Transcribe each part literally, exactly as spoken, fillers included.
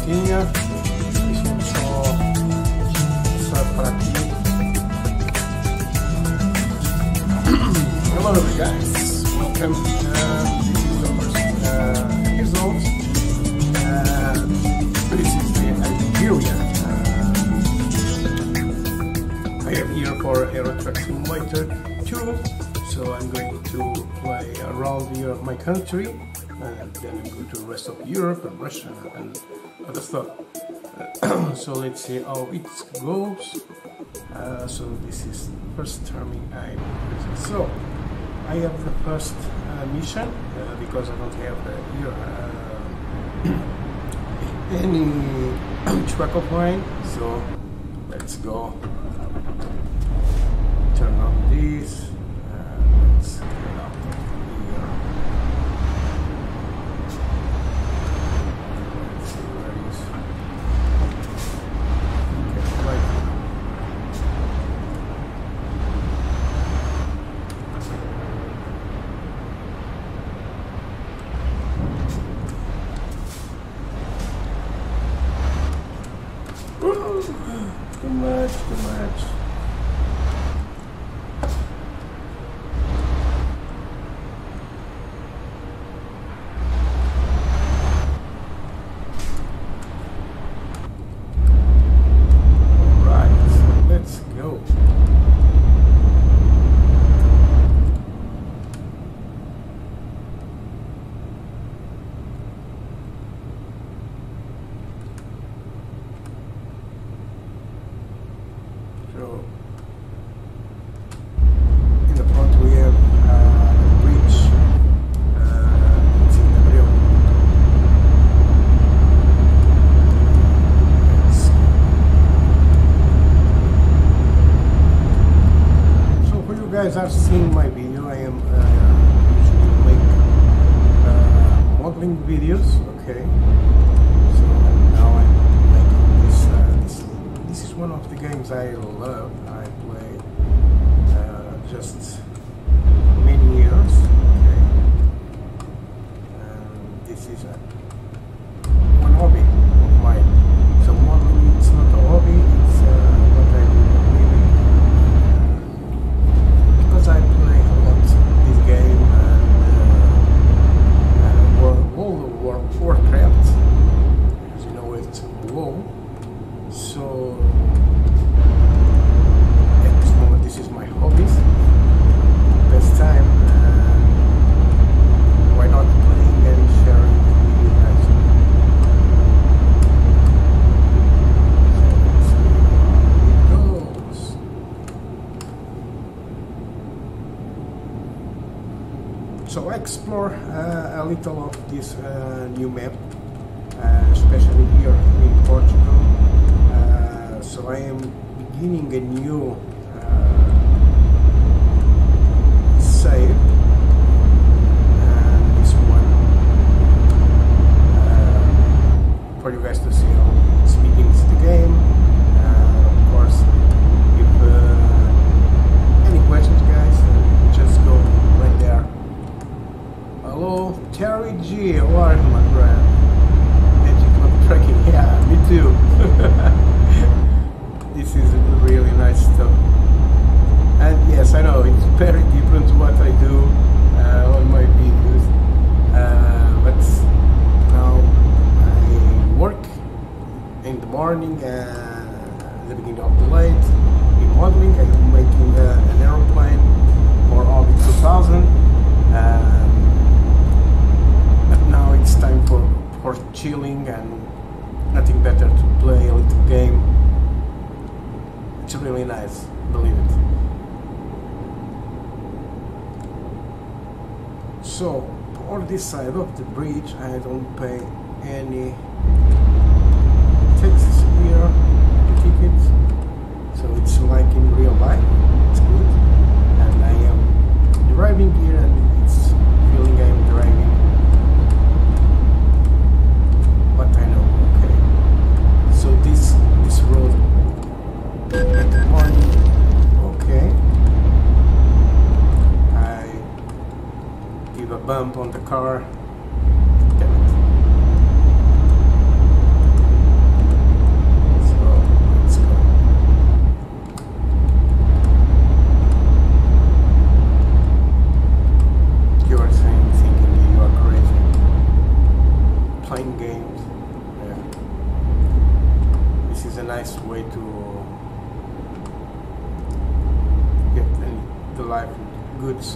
musiquinha. Deixa só, só para aqui. Hello guys, welcome. Uh, this is the first uh, episode. Uh, this is the Iberia. Uh, I am here for Euro Truck Simulator two, so I'm going to fly around here my country. And then I'm going to the rest of Europe and Russia and other stuff. Uh, so let's see how it goes. Uh, so this is the first timing I'm using. So I have the first uh, mission uh, because I don't have uh, here uh, any truck of mine. So let's go. Turn on this. Uh, let's get out of here. Too much, too much. All right, so let's go. So, in the front we have uh, the bridge. Uh, it's in Iberia. So, for you guys are seeing my video, I am uh, usually make uh, modeling videos. Okay. So now I'm making this. Uh, this This is one of the games I love. I play uh, just many years. Okay, and this is a, one hobby of mine. So modeling, it's not a hobby. It's uh, what I do for a living. Uh, because I play a lot this game and uh, uh, World of War, Warcraft. As you know, it's WoW. So at this moment, this is my hobbies. Best time. Uh, why not playing and sharing with you guys? So let's see how it goes. So I explore uh, a little of this uh, new map, uh, especially here in Portugal. So I am beginning a new uh, save, and this one uh, for you guys to see how it begins the game. Uh, of course, if uh, any questions, guys, uh, just go right there. Hello, Terry G. How are you, my friend? Magic Club Trekking. Yeah, me too. This is really nice stuff, and yes, I know it's very different to what I do uh, on my videos, uh, but now I work in the morning and at the beginning of the night in modeling. I'm making uh, an aeroplane for Orbit two thousand, um, but now it's time for, for chilling and nothing better to play a little game. It's really nice, believe it. So, on this side of the bridge, I don't pay any taxes here, tickets. So it's like in real life. It's good. And I am driving here, and it's feeling I'm driving. But I know, okay. So this this road. At the morning, okay. I give a bump on the car. Damn it. life goods.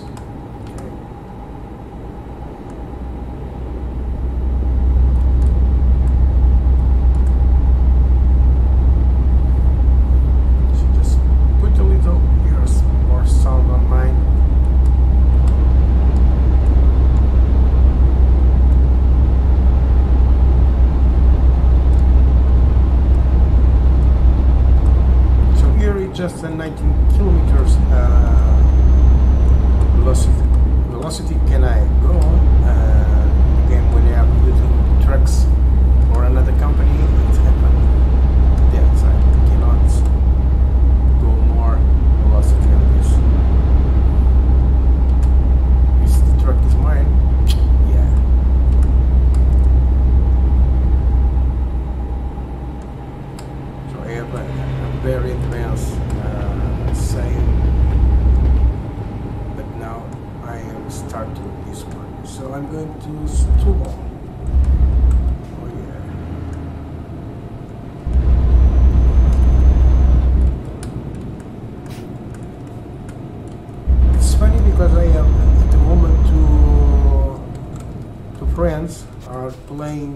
Just a nineteen kilometers uh, velocity. Velocity can I go? Uh, again, when you have using trucks or another company, it's happened. Yes, I cannot go more velocity on this. This truck is mine. Yeah. So I have a, a very advanced. But now I am starting this one, so I'm going to stall. Oh yeah. It's funny because I am at the moment two two friends are playing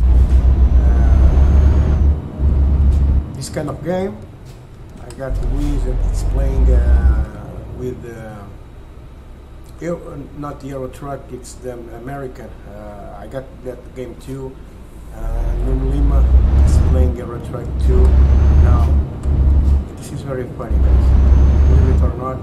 uh, this kind of game. I got the Wii and it's playing uh, with uh, Euro, not the Euro Truck, it's the American. Uh, I got that game too. Uh, Nun Lima is playing Euro Truck too. Now, this is very funny, guys. Believe it or not.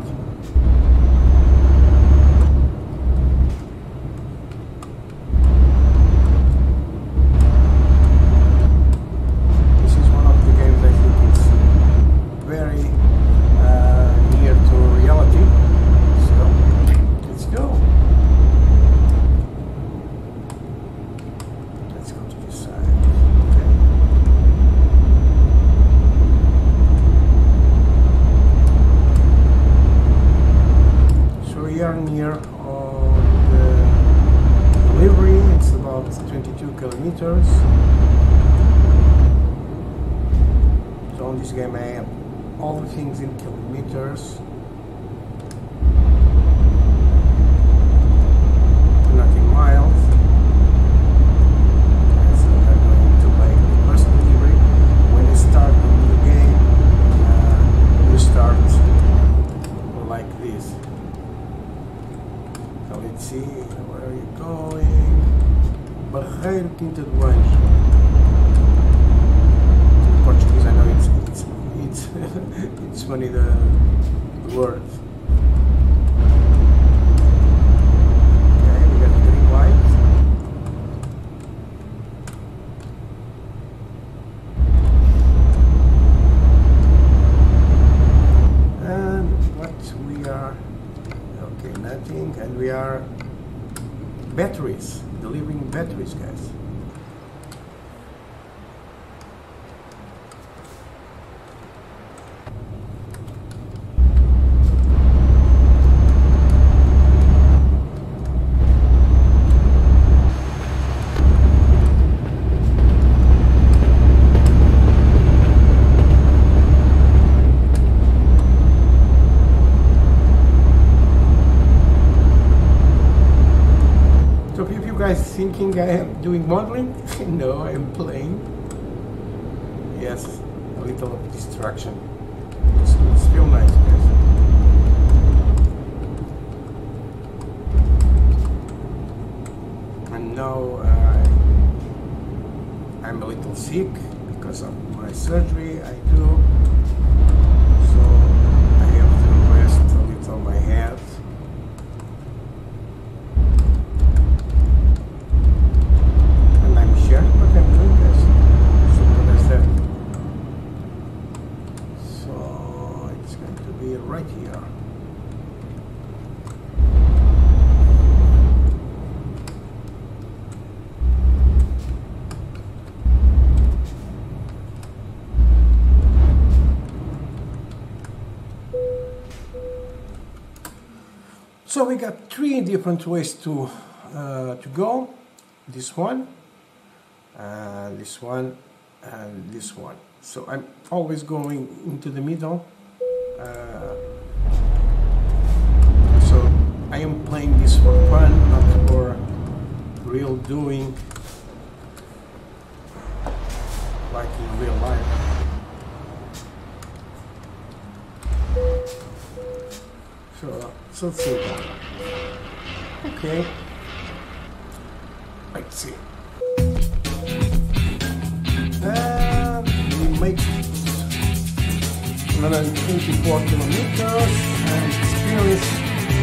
Near on the delivery, it's about twenty-two kilometers. So on this game I have all the things in kilometers, not in miles. So I'm going to make the first delivery. When you start the game, uh, you start like this. Let's see, where are you going? Barreiro Quinta do Anjo. In Portuguese, I know it's it's it's it's funny the, the word. Okay, we got the green light. And what we are. Okay, nothing, and we are batteries, delivering batteries, guys. Thinking I am doing modeling? No, I am playing. Yes, a little of distraction. It's, it's real nice, guys. And now uh, I'm a little sick because of my surgery I do. So I have to rest a little my head. Right here. So we got three different ways to uh, to go. This one, uh, this one, and this one. So I'm always going into the middle. Uh, I am playing this for fun, not for real doing, like in real life. So, so simple. Okay. Let's see. And we make one hundred twenty-four kilometers and experience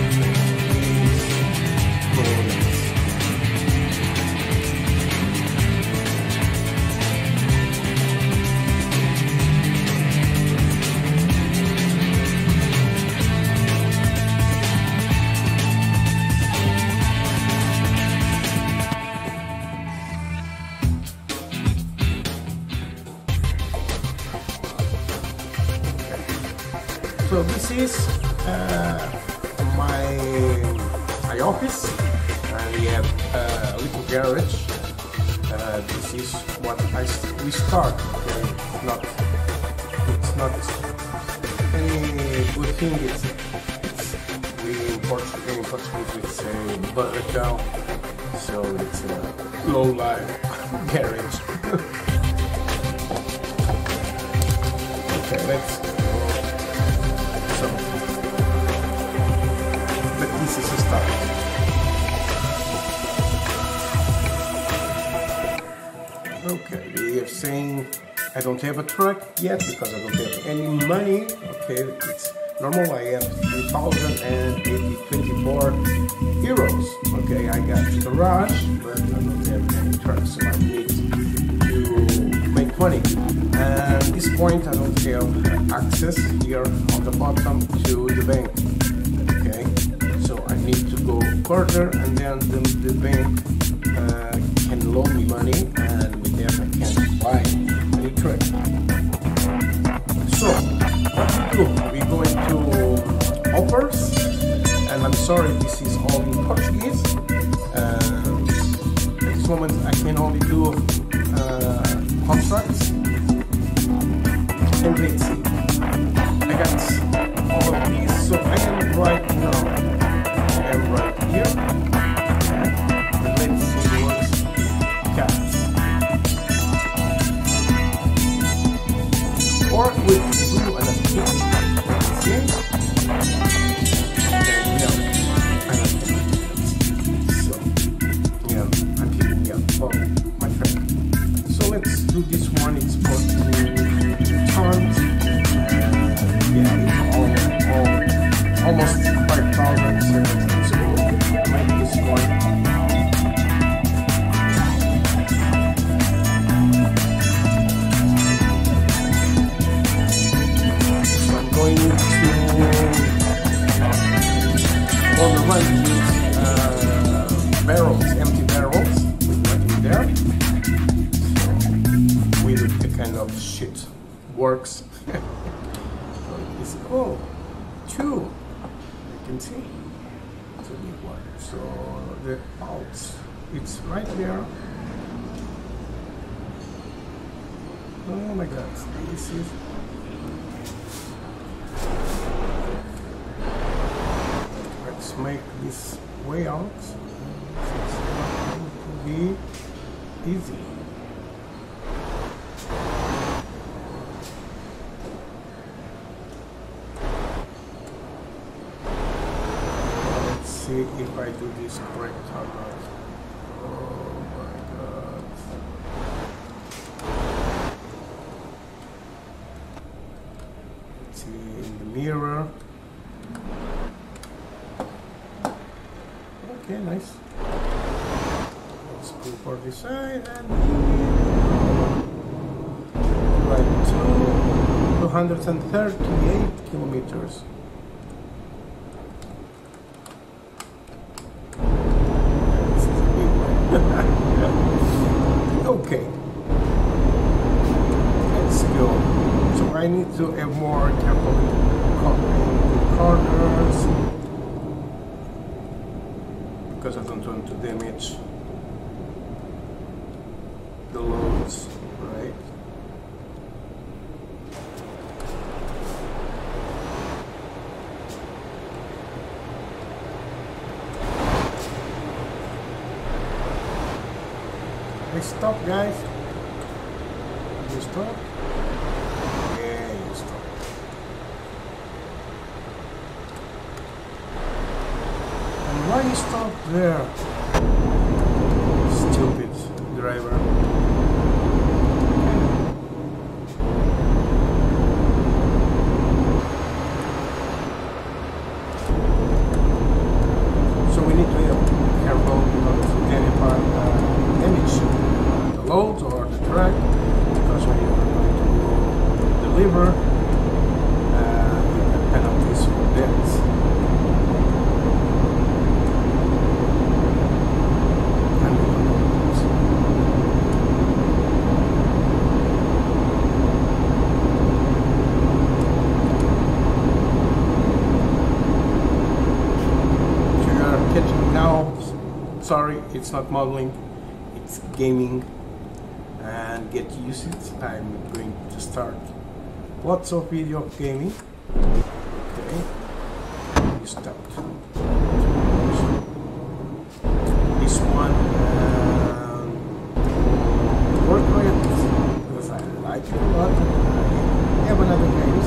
So this is uh, my my office, and we have a little garage. Uh, this is what I we start. Okay, it's not it's not any good thing. It's, it's we in Portuguese, in Portuguese we say barracão, so it's a low life garage. Okay, let's. This is a start. Okay, they are saying I don't have a truck yet because I don't have any money. Okay, it's normal. I have three thousand twenty-four euros. Okay, I got the garage, but I don't have any truck, so I need to make money. And at this point, I don't have access here on the bottom to the bank. Okay. So I need to go further, and then the, the bank uh, can loan me money, and with that I can buy any truck. So what we do? We're going to offers, and I'm sorry this is all in Portuguese. Uh, at this moment I can only do uh, contracts, and let's see. I got all of these, so I am right now. I'm right here, and let's see what's cats. Or we do an activity. See? And yeah, an activity. So, yeah, I'm keeping up for my friend. So let's do this one. It's for two tons. Uh, yeah, it's all, all, almost five thousand. Going to all the run with uh, barrels, empty barrels, with nothing there. So with the kind of shit works. So it's oh, two. You can see it's a big one. So the out, it's right there. Oh my God, this is. Let's make this way out. It's going to be easy. Let's see if I do this correct or not. Oh my God. Let's see in the mirror. Okay, nice. Let's go for this side and right to two hundred thirty-eight kilometers. This is a big one. Okay. Let's go. So I need to have more careful with corners. Because I don't want to damage the loads, right? I stop, guys. You stop. Yeah, you stop. And why you stop there? Stupid driver. So we need to be careful not to any part uh, damage the load or the track, because when you're going to deliver, uh, you have penalties for that. Sorry, it's not modeling, it's gaming, and get used to it. I'm going to start lots of video of gaming. Okay, you start. This one, um, work on it because I like it a lot. I have another games.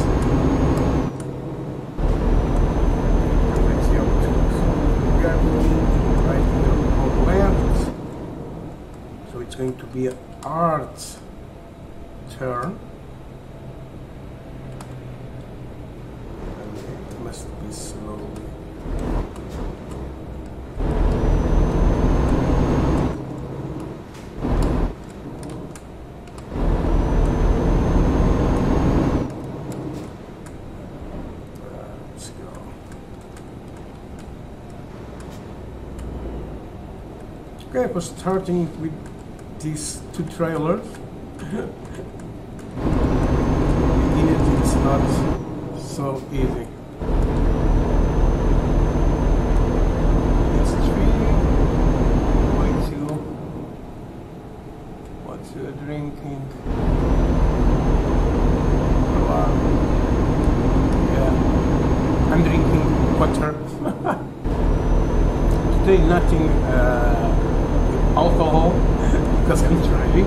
Let's see how it goes. We are going right here. Left, so it's going to be an art turn, and it must be slowly. Let's go. Okay, I was starting with these two trailers. In it, it's not so easy. It's three. What you? What you drinking? Wow. Yeah, I'm drinking water. Today, nothing. Uh, alcohol because I'm driving.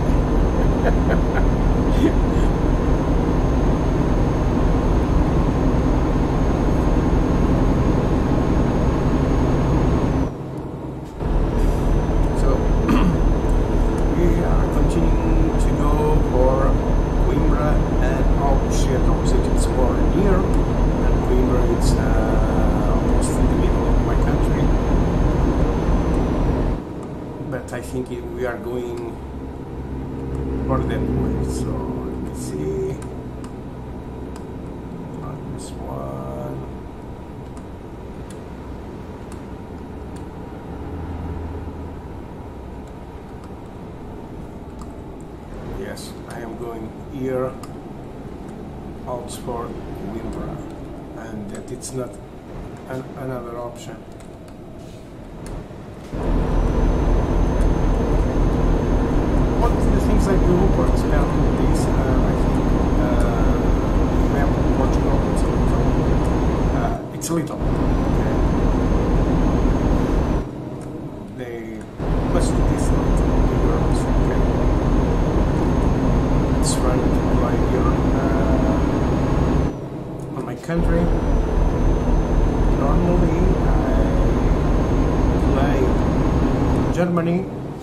So we are continuing to go for Coimbra and Alcochete opposite. It's more near, and Coimbra is uh, almost in the middle of my country. But I think we are going for that way, so let me see. Not this one. Yes, I am going here out for Coimbra, and that it's not an, another option. I do for expanding this, uh, I think, uh, map of Portugal, it's a little, uh, it's a little, okay. They must do this little euros, okay. It's run right here, uh, on my country. Normally, I play Germany.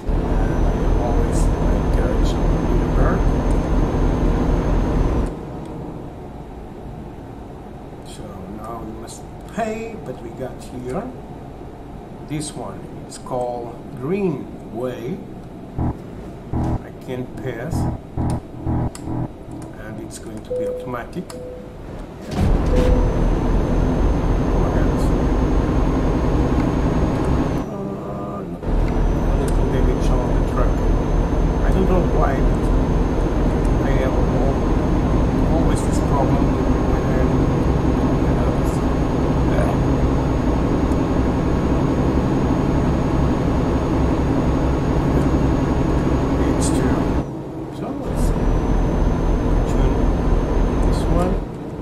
So now we must pay, but we got here this one. It's called Green Way. I can pass, and it's going to be automatic. Why? I have always this problem when I'm uh, it's true. So let's tune this one.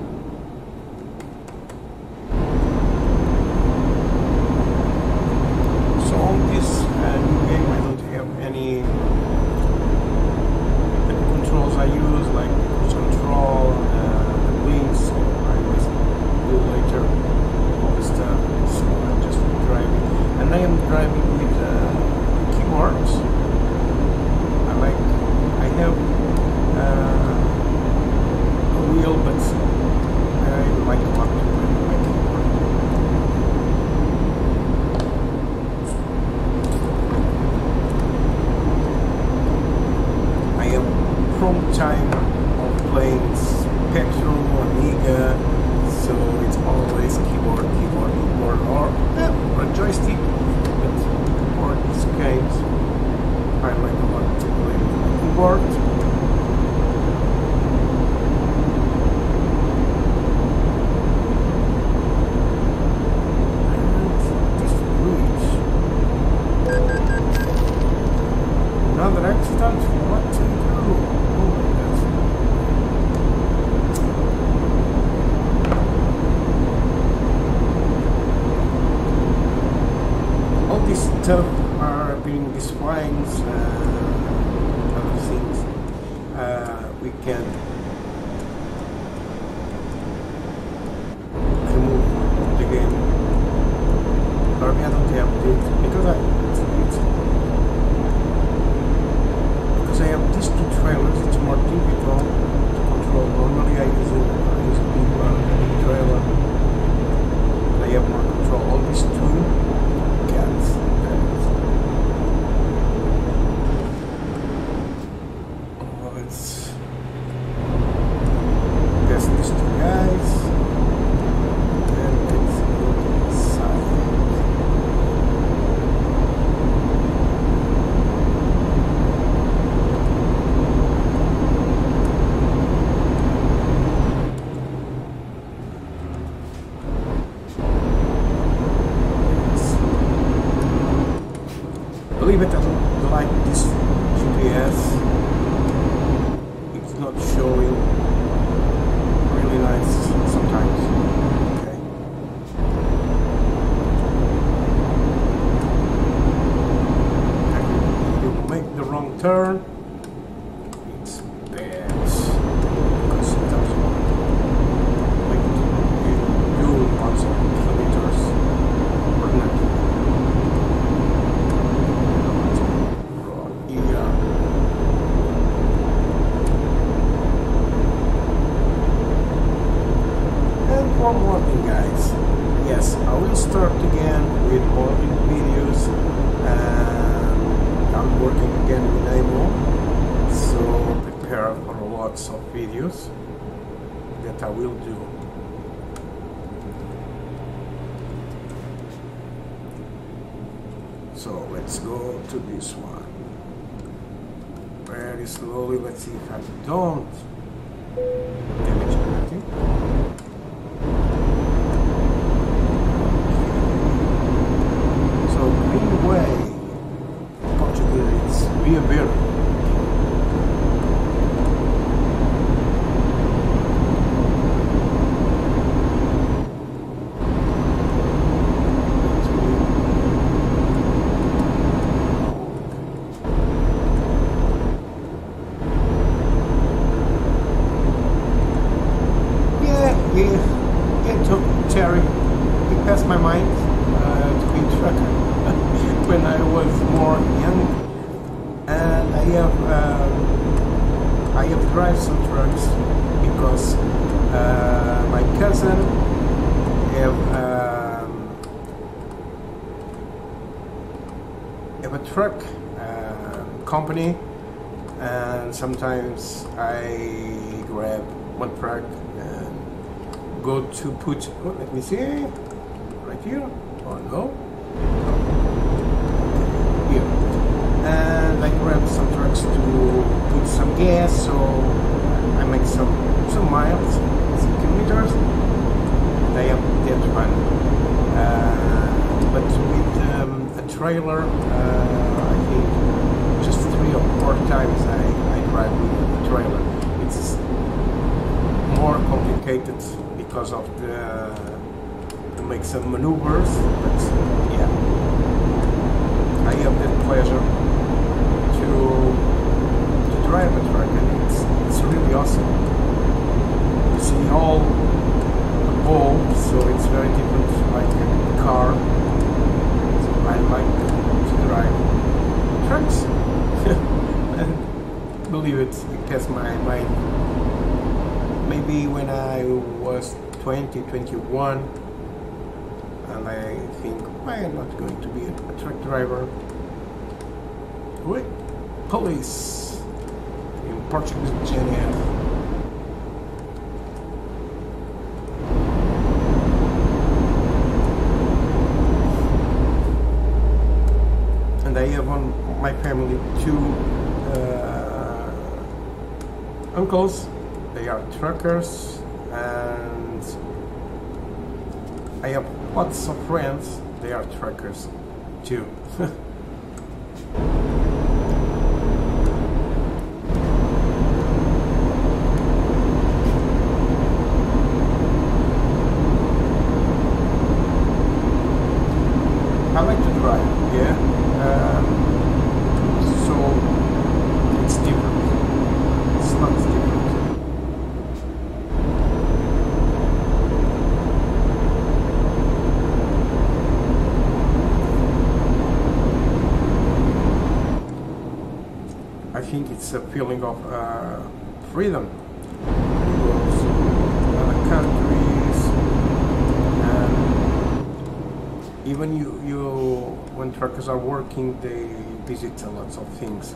so it's always keyboard, keyboard, keyboard, or, yeah, or joystick. But for these games, I like a lot to play with keyboard. Another accident? What to do? Oh my God. All this stuff are being these fines, uh, other things. Uh, we can remove the game. Or I don't have it because I it's, it's I have these two trailers, it's more difficult to control. Normally I use a, I use a big one, a big trailer. I have more control. All these two cats. Oh, let's test these two guys. And let's go to the side. Believe it, I don't like this G P S. It's not showing really nice sometimes. Okay. And you make the wrong turn. It's bad because it doesn't make you lots of kilometers or not. One more thing, guys. Yes, I will start again with modding videos, and I'm working again with A M O, so prepare for lots of videos that I will do. So let's go to this one. Very slowly, let's see if I don't damage anything. Way. Portuguese, it's Iberia. Yeah, yeah, it took Terry. It passed my mind uh, to be a trucker. When I was more young, and I have um, I have drive some trucks because uh, my cousin have um, have a truck uh, company, and sometimes I grab one truck and go to put. Oh, let me see, right here. Oh no. Here. And I grabbed some trucks to put some gas, so I make some some miles, some kilometers. And I have that one. Uh, but with um, a trailer, uh, I think just three or four times I, I drive with a trailer. It's more complicated because of the to make some maneuvers, but yeah. I have that pleasure to, to drive a truck, and it's, it's really awesome. You see all the bulbs, so it's very different like a car. So I like to drive trucks. And believe it, it passed my mind. Maybe when I was twenty, twenty-one, and I think, I am not going to be a, a truck driver. Wait, police in Portuguese G N F. my family two uh, uncles. They are truckers, and I have lots of friends. They are truckers too. I like to drive, yeah. Um, so it's different. It's not different. I think it's a feeling of uh, freedom. You go to other countries, and even you, you, when truckers are working, they visit a lot of things.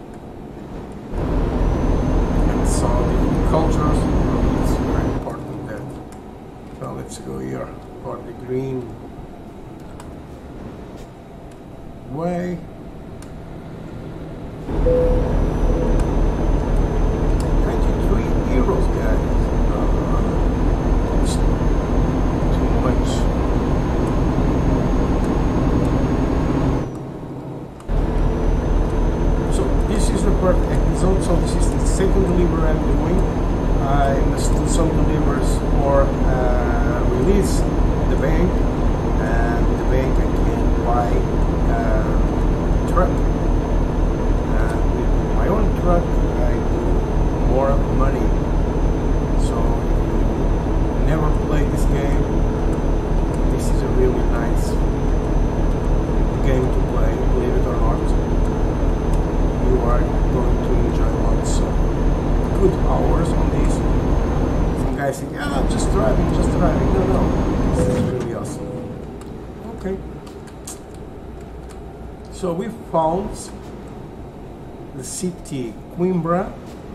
And so the cultures, it's very important that. So let's go here for the green way. twenty-three euros, guys. Uh, it's too much. So this is the first episode. So this is the second delivery I'm doing. I must do some deliveries for uh, release the bank, and the bank I can buy uh, truck. My own truck, I do more money. So if you never play this game, this is a really nice game to play, believe it or not. You are going to enjoy lots of good hours on this. Some guys think, yeah, I'm just driving, just driving. No, no, this is really awesome. Okay. So we found the city Coimbra.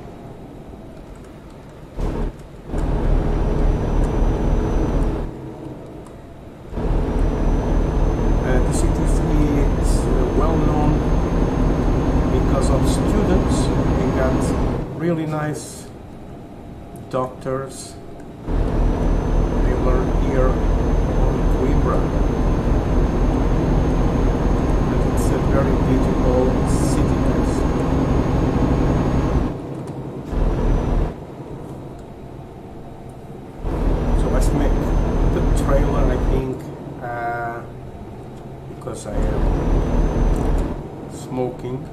Uh, the city is uh, well known because of students. We got really nice doctors. They learn here on Coimbra. And it's a very beautiful city. Because I am smoking.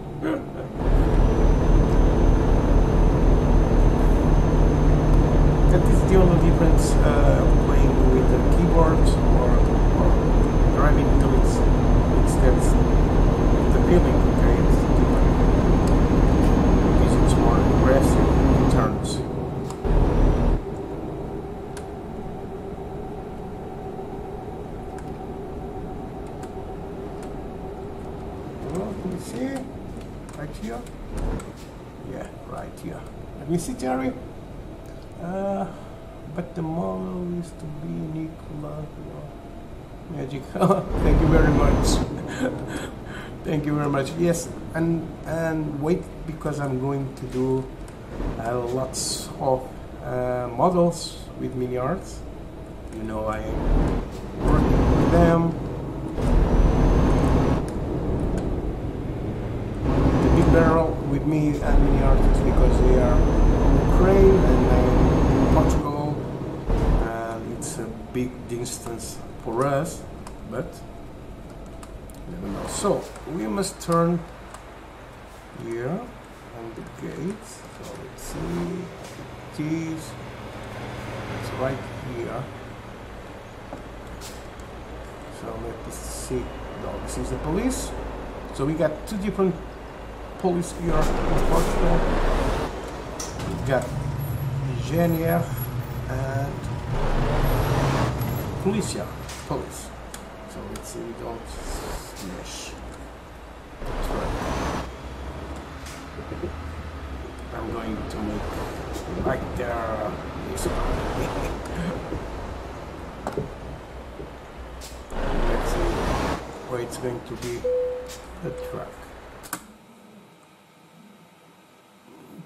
That is the only difference uh, playing with the keyboard or, or driving to its, its steps. The feeling, okay, it's different. Because it's more aggressive in turns. See, right here. Yeah, right here. Let me see, Jerry. Uh, but the model is to be Nicola. Magic. Thank you very much. Thank you very much. Yes, and and wait, because I'm going to do uh, lots of uh, models with mini arts. You know, I am working with them. Barrel with me and many artists because they are in Ukraine and I'm in Portugal, and it's a big distance for us, but never know. So we must turn here on the gate. So let's see, it is, it's right here. So let us see. No, this is the police. So we got two different police here in Portugal. We got G N R and Policia, police. So let's see, we don't smash. That's right. I'm going to make right there. Let's see where it's going to be the truck.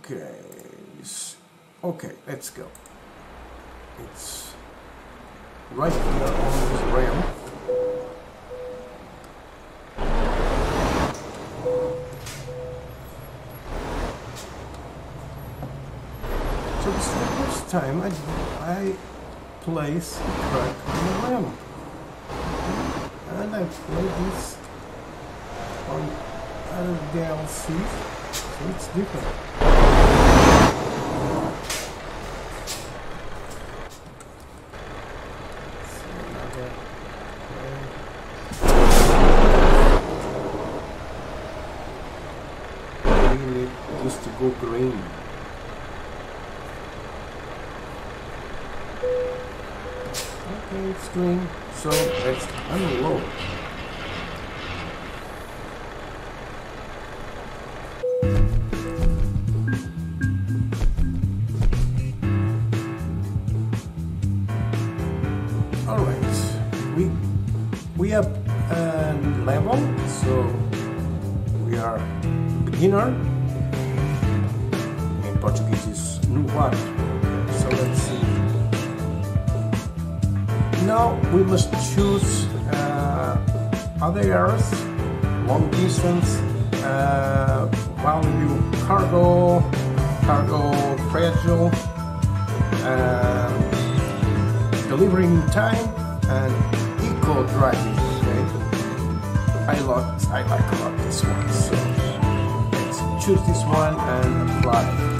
Okay, okay, let's go. It's right here on this ramp. So this is the first time I, I place a track on the ramp. And I play this on other D L Cs, so it's different. Used to go green. Okay, it's green, so let's unload. All right, we we have a level, so we are beginner. Portuguese is novato. So let's see. Now we must choose uh, other areas, long distance, uh, value, cargo, cargo fragile, uh, delivering time, and eco driving. Okay, I like I like a lot this one. So let's choose this one and apply.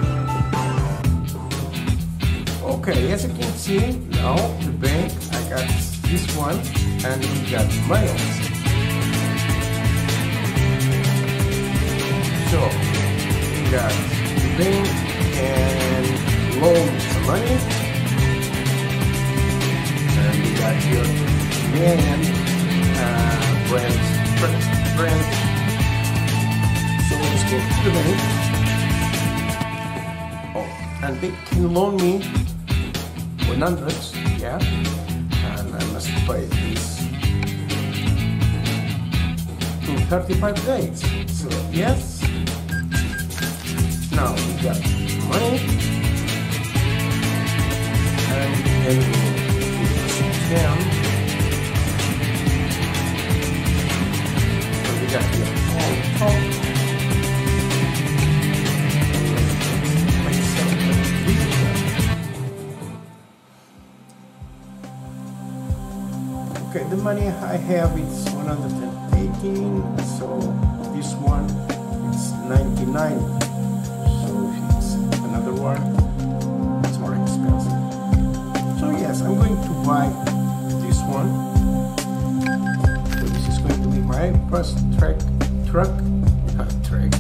Okay, as you can see, now the bank, I got this one, and we got miles. So, we got the bank and loan some money, and we got your man, uh, brand, brand. So let's go to the bank. Oh, and they can loan me one hundred, yeah, and I must pay this in thirty-five days. So yes, now we got money, and then we push down, so we got here on top. Okay, the money I have is one hundred eighteen, so this one is ninety-nine. So if it's another one, it's more expensive. So yes, I'm going to buy this one. So this is going to be my first track truck, not track.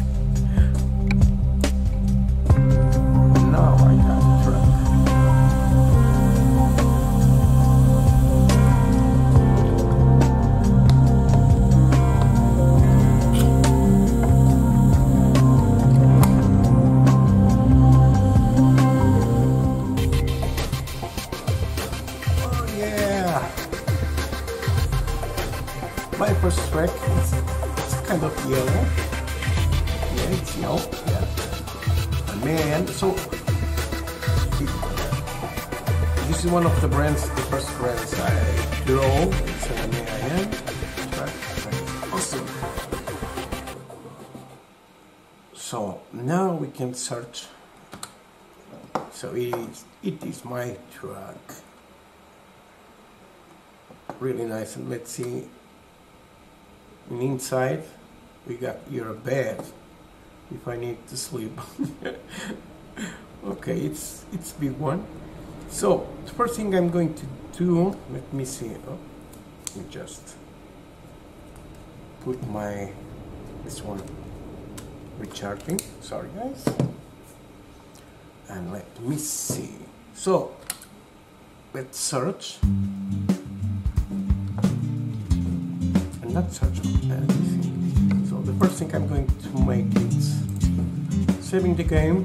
Now I got a truck. My first track is it's kind of yellow. Yeah, it's yellow. Yeah. And man, so it, this is one of the brands, the first brands I drove. It's an A I N track. Awesome. So now we can search. So it is, it is my truck. Really nice, and let's see. And inside we got your bed if I need to sleep. Okay, it's it's big one. So the first thing I'm going to do, let me see. Oh, let me just put my this one recharging. Sorry guys. And let me see. So let's search. Not search on anything. So the first thing I'm going to make is saving the game.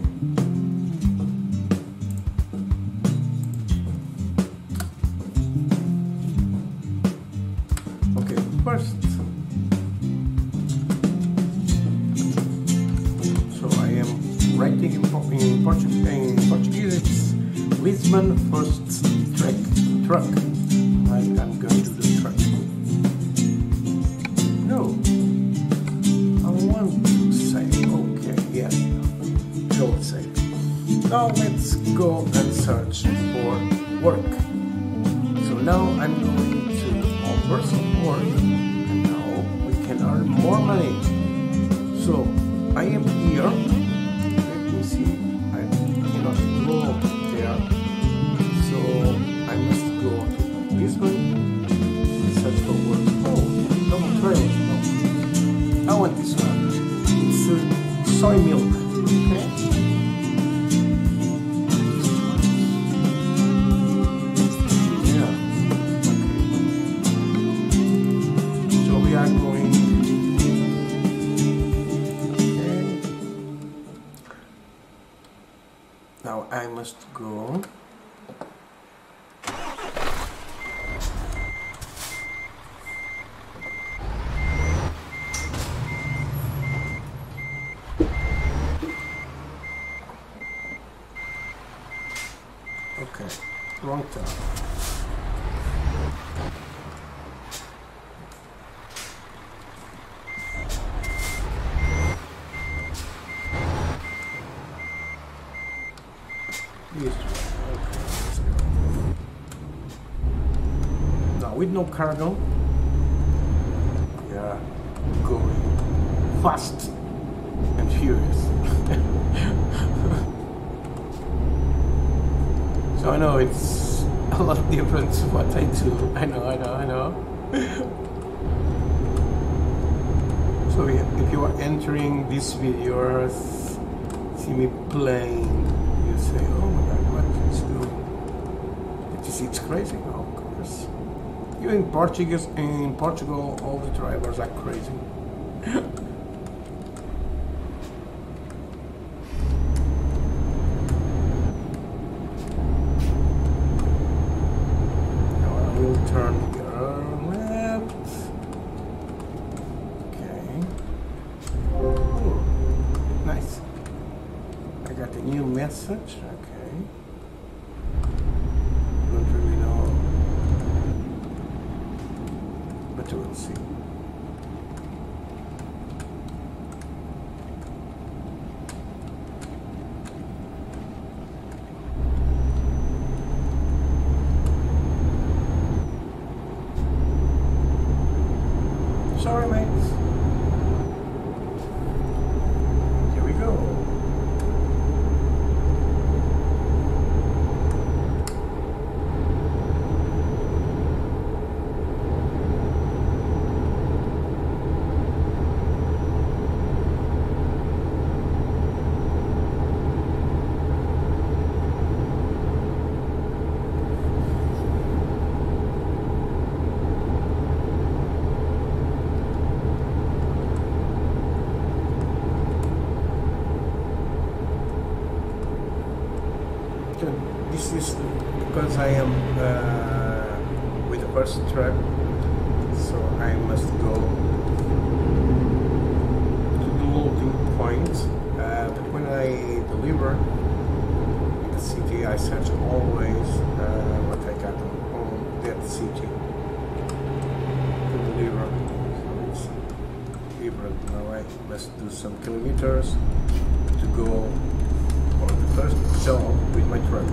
Okay, first. So I am writing in I'm going to offer some work, and now we can earn more money. So I am here. Let me see. I cannot go there. So I must go to this one. Search for work. Oh, double trail. No. I want this one. It's uh, soy milk. Okay. Now I must go. Okay, wrong turn. This way. Okay, let's go. Now with no cargo, we are going fast and furious. So I know it's a lot different to what I do. I know, I know, I know. So if you are entering this video or see me playing, you say, oh my god, what is doing? It is, it's crazy, oh, of course. Even in Portuguese, in Portugal, all the drivers are crazy. Now I will turn here left. Okay. Ooh, nice. I got a new message. Okay. Don't really know, but we'll see. Sorry, mates. Here we go. This is because I am uh, with the first truck, so I must go to the loading point. Uh, but when I deliver in the city, I search always uh, what I got on that city to deliver. So it's different now. I must do some kilometers to go for the first job with my truck.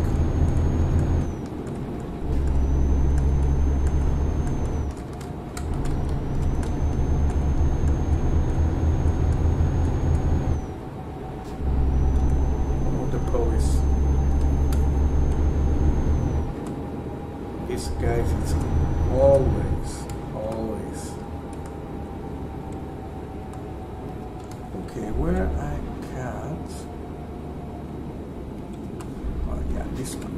Guys, it's always, always. Okay, where I got, oh yeah, this one.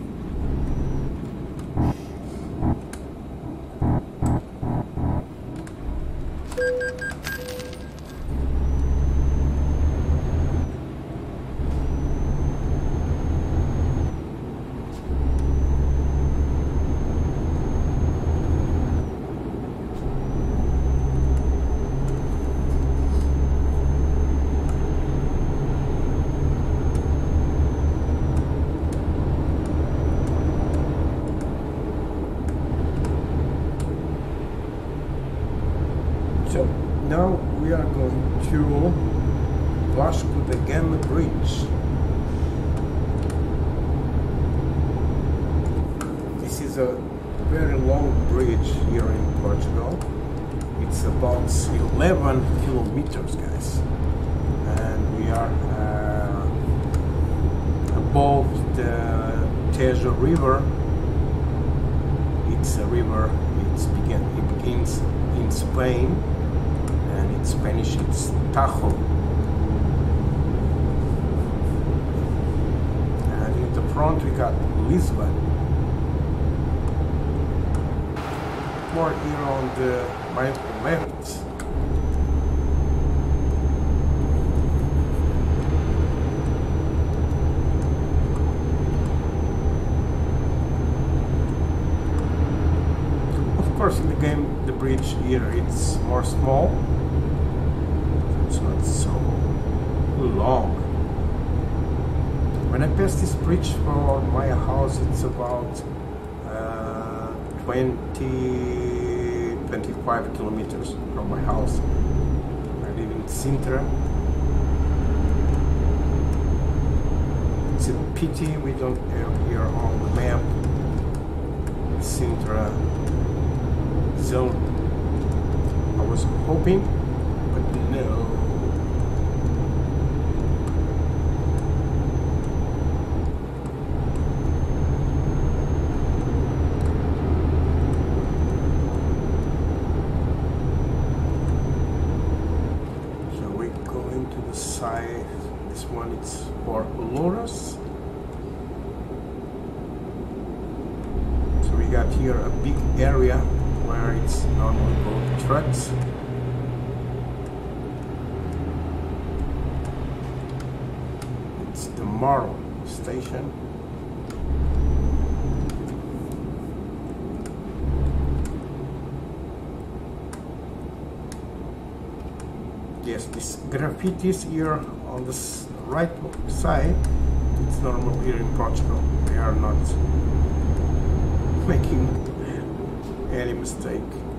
So now we are going to Vasco da Gama Bridge. This is a very long bridge here in Portugal. It's about eleven kilometers, guys, and we are uh, above the Tejo River. It's a river. It's begin, it begins in Spain, and in Spanish it's Tajo. And in the front we got Lisbon. More here on the my left. Of course, in the game, the bridge here it's more small. It's not so long. When I pass this bridge for my house, it's about uh, twenty, twenty-five kilometers from my house. I live in Sintra. It's a pity we don't have here on the map Sintra zone. I was hoping, but no. Side, this one it's for Olores. So we got here a big area where it's normally called trucks. It's the Marl station. Yes, these graffitis here on the right side, it's normal here in Portugal. They are not making any mistake.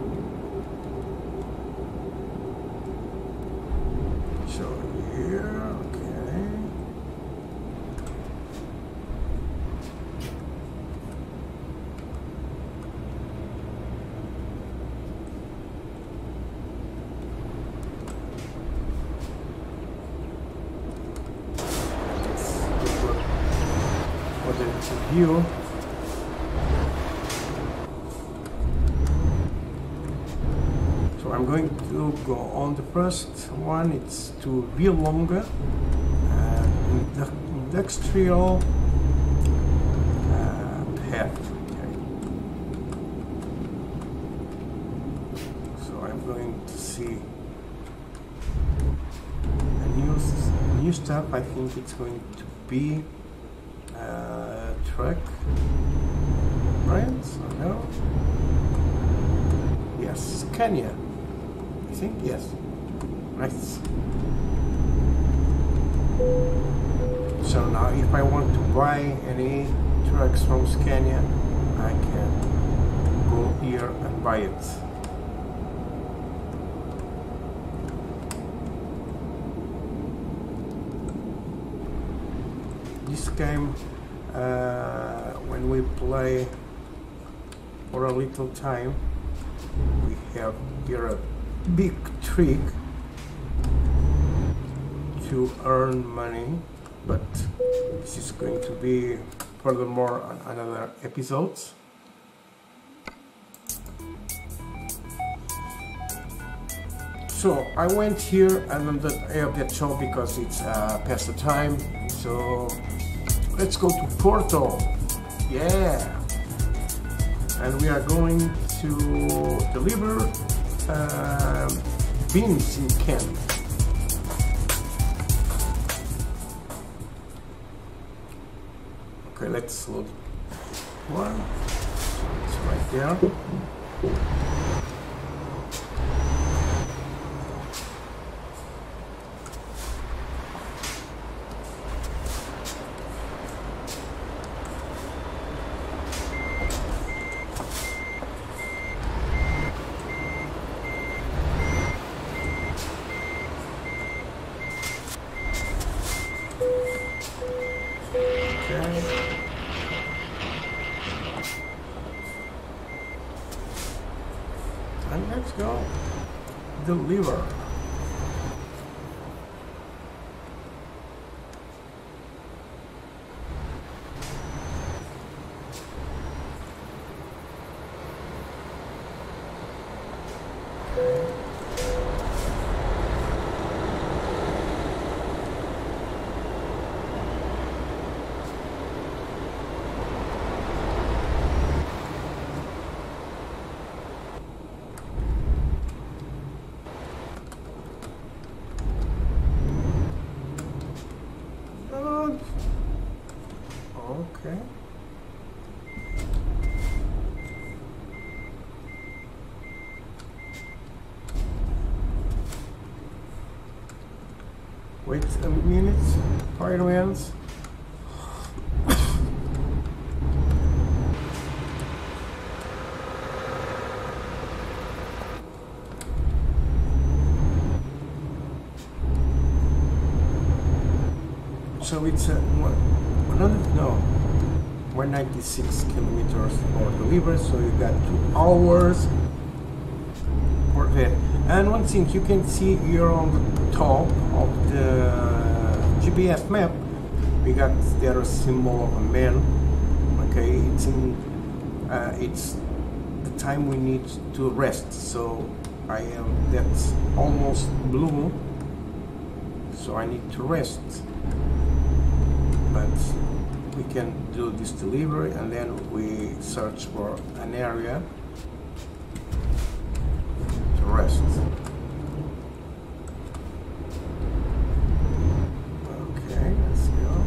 So here, okay. View. So I'm going to go on the first one. It's to Villonga, uh, industrial uh, path. Okay. So I'm going to see a new new stuff. I think it's going to be Uh, truck brands, or no? Yes, Kenya. I think yes. Nice. So now, if I want to buy any trucks from Scania, I can go here and buy it. This game, uh, when we play for a little time, we have here a big trick to earn money, but this is going to be furthermore on another episodes. So I went here and then I have that show because it's uh, past the time. So let's go to Porto. Yeah. And we are going to deliver uh, beans in can. Okay, let's load one. It's right there. and let's go deliver. Okay. Wait a minute, fire wheels. So it's a one, one hundred, no, one hundred ninety-six kilometers for delivery. So you got two hours for that. And one thing you can see here on the top of the G P S map, we got there a symbol of a man. Okay, it's in, uh, it's the time we need to rest. So I am that's almost blue. So I need to rest. But we can do this delivery and then we search for an area to rest. Okay, let's go.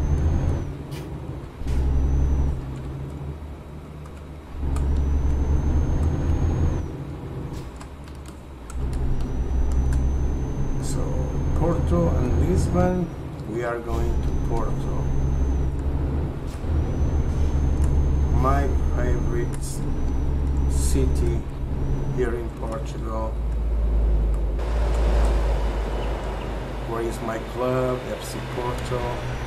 So Porto and Lisbon, we are going to Porto. My favorite city here in Portugal. Where is my club, F C Porto.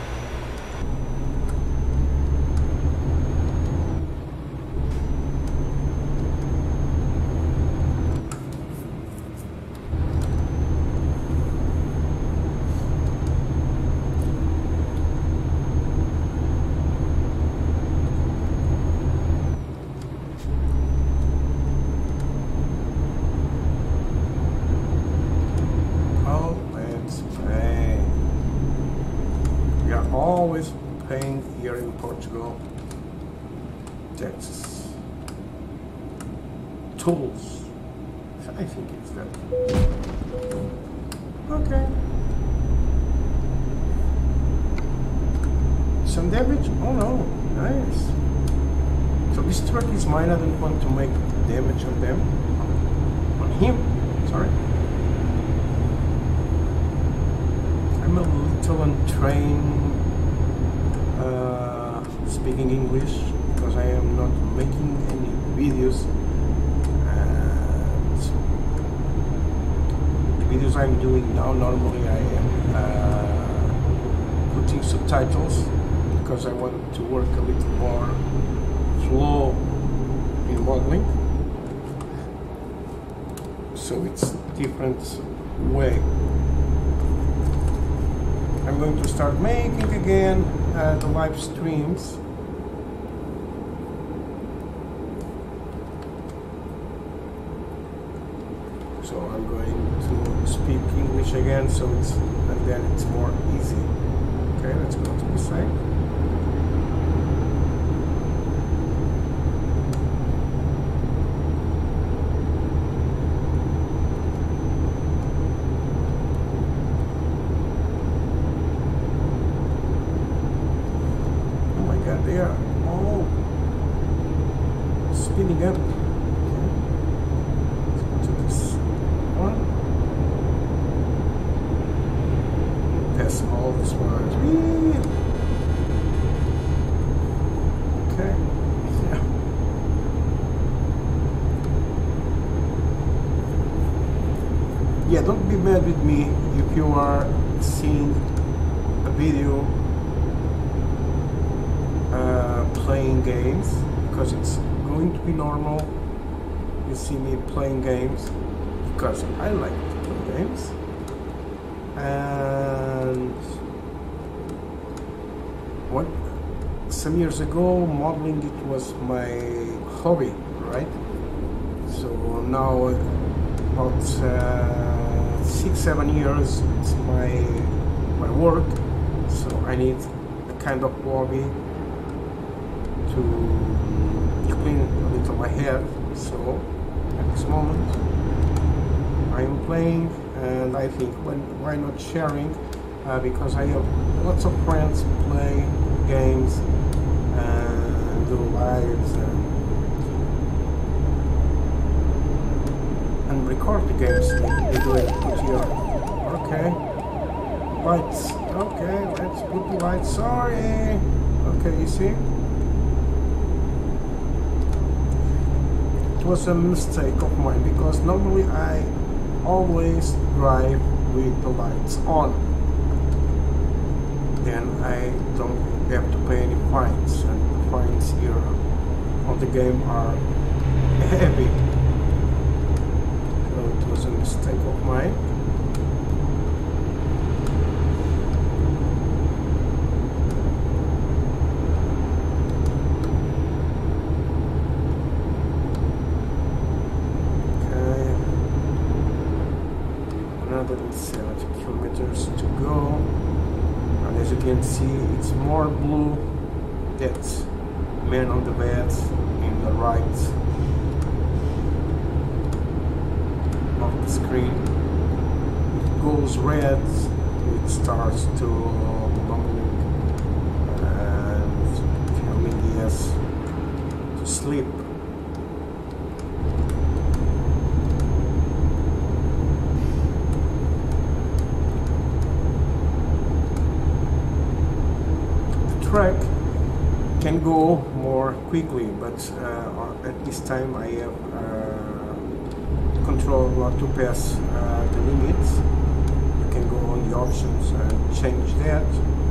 Always paying here in Portugal taxes. Tolls. I think it's that. Okay. Some damage? Oh no, nice. So this truck is mine. I don't want to make damage on them. On him. Sorry. I'm a little untrained Uh, speaking English because I am not making any videos. And the videos I'm doing now, normally I am uh, putting subtitles because I want to work a little more flow in modeling. So it's different way. I'm going to start making again uh, the live streams. So I'm going to speak English again, so it's and then it's more easy. Okay, let's go to the side. They are all spinning up. Okay. Let's go to this one. That's all this one. Okay. Yeah. Yeah, don't be mad with me if you are seeing a video Uh, playing games, because it's going to be normal you see me playing games because I like to play games. And what some years ago, modeling it was my hobby, right? So now about uh, six, seven years it's my my work. So I need a kind of hobby to clean a little my head. So at this moment I am playing, and I think when, why not sharing, uh, because I have lots of friends play games and do lives and, and record the games they, they do it. Put here, okay, lights, okay, let's put the lights, sorry, okay, you see? It was a mistake of mine because normally I always drive with the lights on. Then I don't have to pay any fines, and the fines here on the game are heavy. So it was a mistake of mine. seventy kilometers to go, and as you can see it's more blue. That man on the bed in the right of the screen. It goes red, it starts to mumbling and telling yes to sleep. Track can go more quickly, but uh, at this time I have uh, control not to pass uh, the limits. You can go on the options and change that.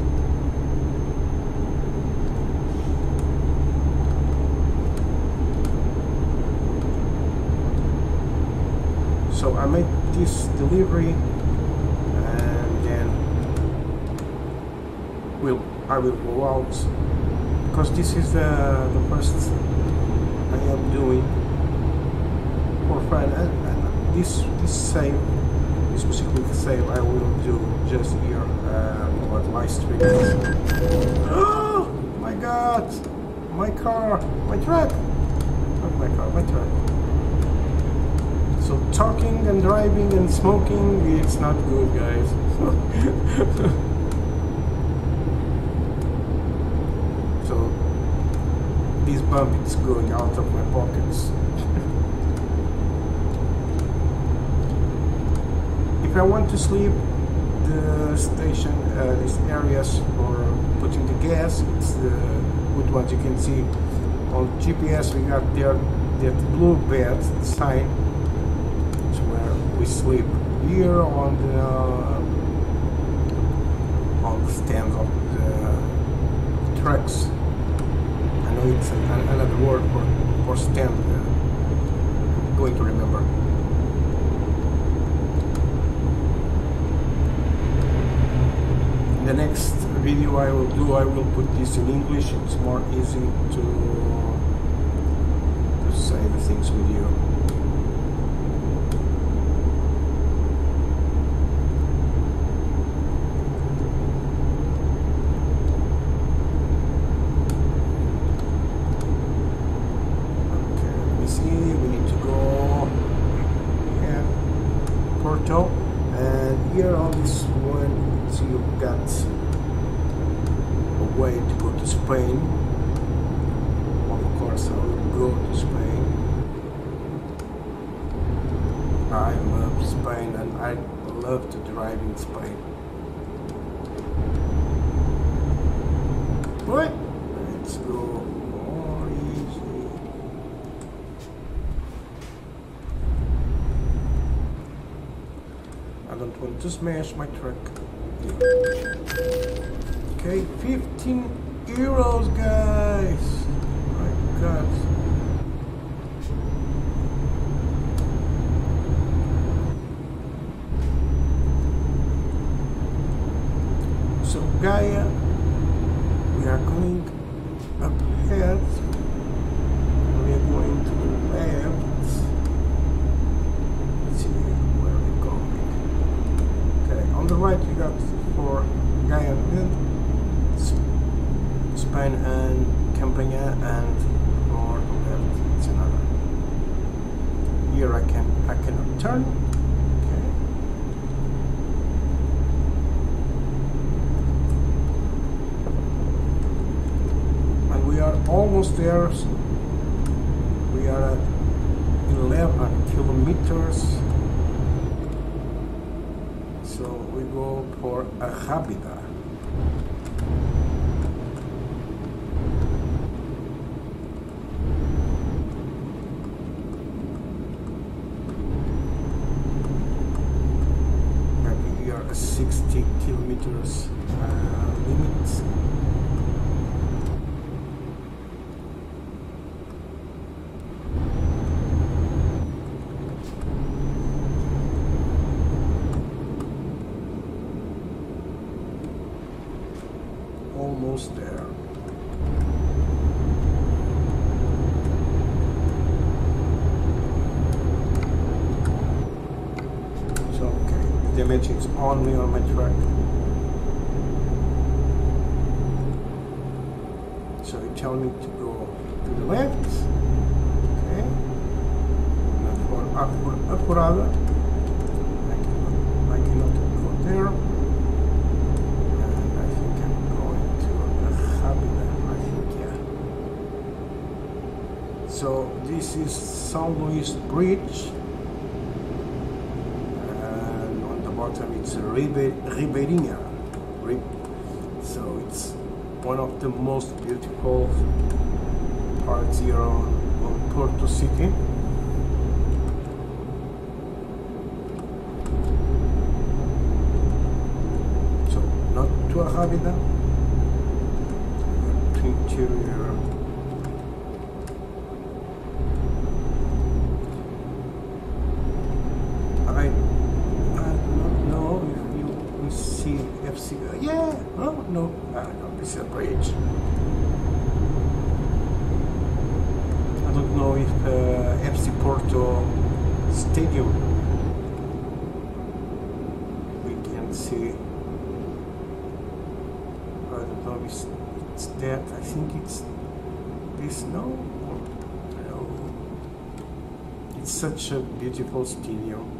So I made this delivery, and then we'll I will go out, because this is the, the first I am doing for fun, and, and this this save, this specific save I will do just here uh, on my stream. Oh my god, my car, my truck, not my car, my truck. So talking and driving and smoking, it's not good, guys. This bump is going out of my pockets. If I want to sleep, the station, uh, these areas for putting the gas, it's the good ones. You can see on G P S we got there that blue bed sign. It's where we sleep. Here on the uh, on the stands of the trucks. It's another word for, for stand. I'm going to remember. In the next video I will do, I will put this in English. It's more easy to, to say the things with you. And here on this one, so you've got a way to go to Spain. Of course I will go to Spain. I love Spain, and I love to drive in Spain. But let's go more easy. I don't want to smash my truck. Okay, fifteen euros, guys. My God. here I can I cannot turn. Okay. And we are almost there. We are at eleven kilometers. So we go for a Rábida. sixty kilometers uh, limit. Almost there. Damage is only on my track. So it tells me to go to the left. Okay. Not for upward, apurada. I cannot, I cannot go there. And I think I'm going to the Rábida. I think, yeah. So this is São Luís Bridge. It's a Ibéria, so it's one of the most beautiful parts here on, on Porto City. So not to a Rábida, to interior. Yeah, oh no, ah, no, this is a bridge. I don't know if uh, F C Porto Stadium we can see. I don't know if it's, it's that. I think it's this. No, no. It's such a beautiful stadium.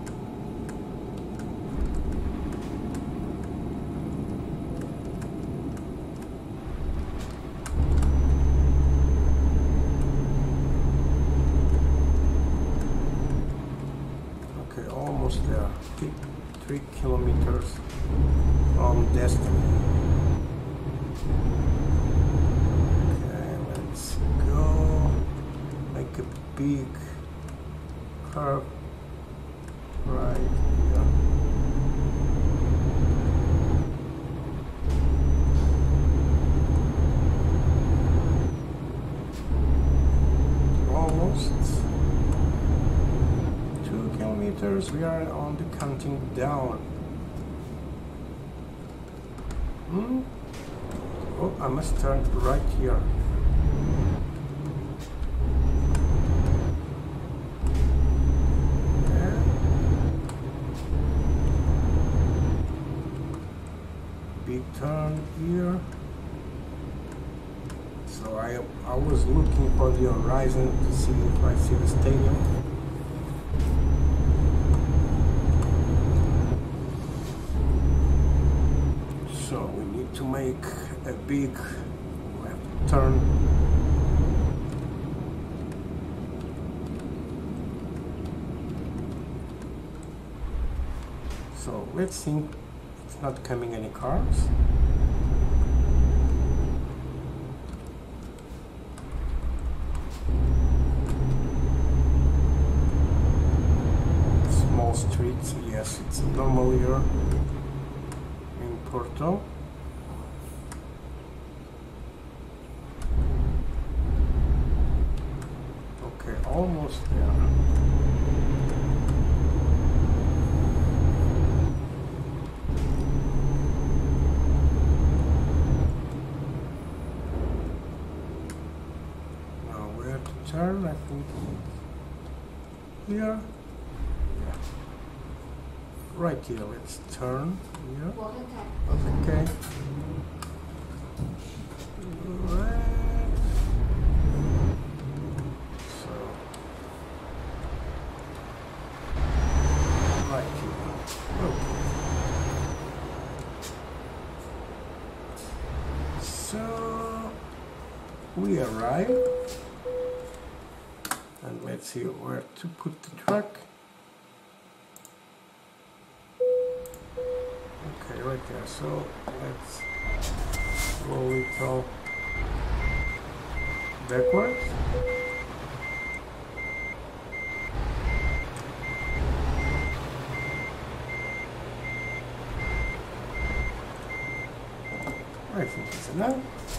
There, three, three kilometers from destiny. Okay, let's go. Make a big curve right here. Almost. We are on the counting down. Hmm? Oh, I must turn right here. Yeah. Big turn here. So I I was looking for the horizon to see if I see the stadium. So we need to make a big left turn. So let's think it's not coming any cars. Small streets, yes, it's normal here. Porto. Okay, almost there. Now where to turn? I think here. Yeah. Right here. Let's turn here. Okay. Right. So we arrived, and let's see where to put the truck. Okay, right there. So let's roll it all backwards. I think it's enough.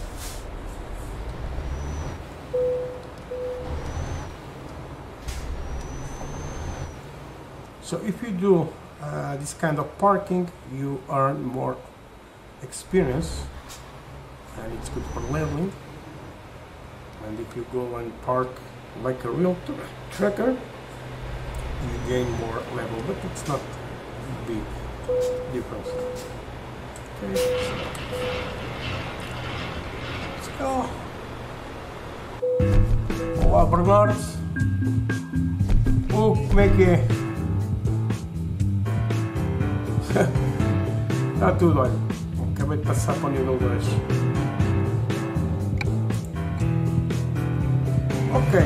So if you do uh, this kind of parking, you earn more experience, and it's good for leveling. And if you go and park like a real trucker, you gain more level, but it's not big difference. Okay, so let's go. Olá, Bernardo. Oh, como é que é? Está tudo, olha. Acabei de passar para o nível dois. Ok.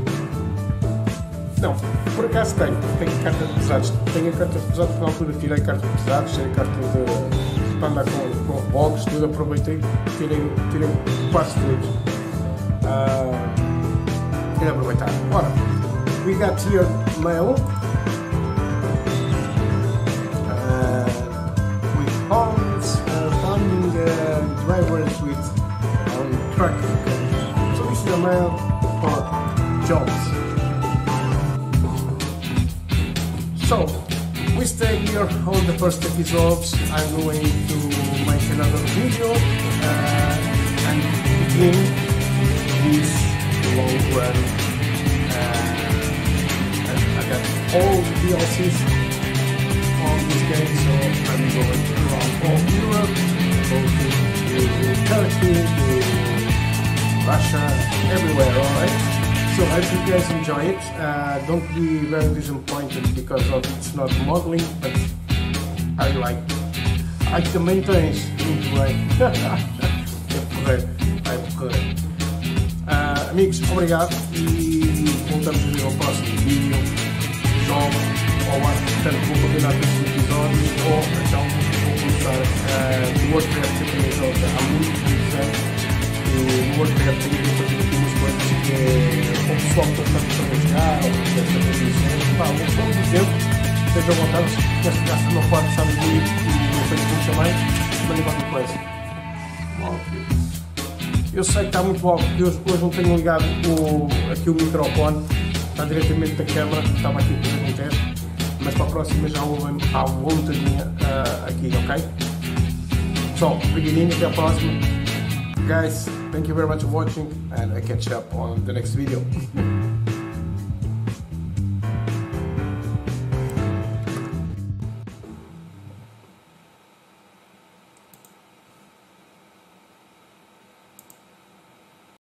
Não, por acaso tenho. Tenho carta de pesados. Tenho a carta de pesados porque na altura tirei carta de pesados, tirei carta de. para andar com, com box, tudo. Aproveitei, tirei, tirei quase todos. Uh, queria aproveitar. Ora, we got here mail. Funds, uh, funding uh, drivers with on truck. So this is a mail for jobs. So we stay here on the first episodes. I'm going to make another video uh, and begin this long run. Uh, and I got all the D L Cs on this game, so I'm going around all Europe, going to Turkey, to Russia, everywhere, alright? So I hope you guys enjoy it. Uh, don't be very disappointed because of it's not modeling, but I like I like the maintenance, muito bem. É porreiro, é porreiro. Uh, amigos, obrigado e voltamos a ver ao próximo vídeo. Jogo ou portanto vou combinar estes episódios ou então vou começar uh, no WordPress também joga há muito tempo e no WordPress tenho que fazer aqui umas coisas que o pessoal que está a jogar ou desta posição, pá, vamos dizer, estejam à vontade, neste caso no meu quarto sabe de e no Facebook também, mandem qualquer coisa. Eu sei que está muito alto, porque hoje, hoje não tenho ligado o, aqui o microfone, está diretamente da câmara, estava aqui a fazer um teste. Mas para a próxima já ouvem à vontadinha uh, aqui, ok? So, beginning, até a próxima. Guys, thank you very much for watching and I catch up on the next video.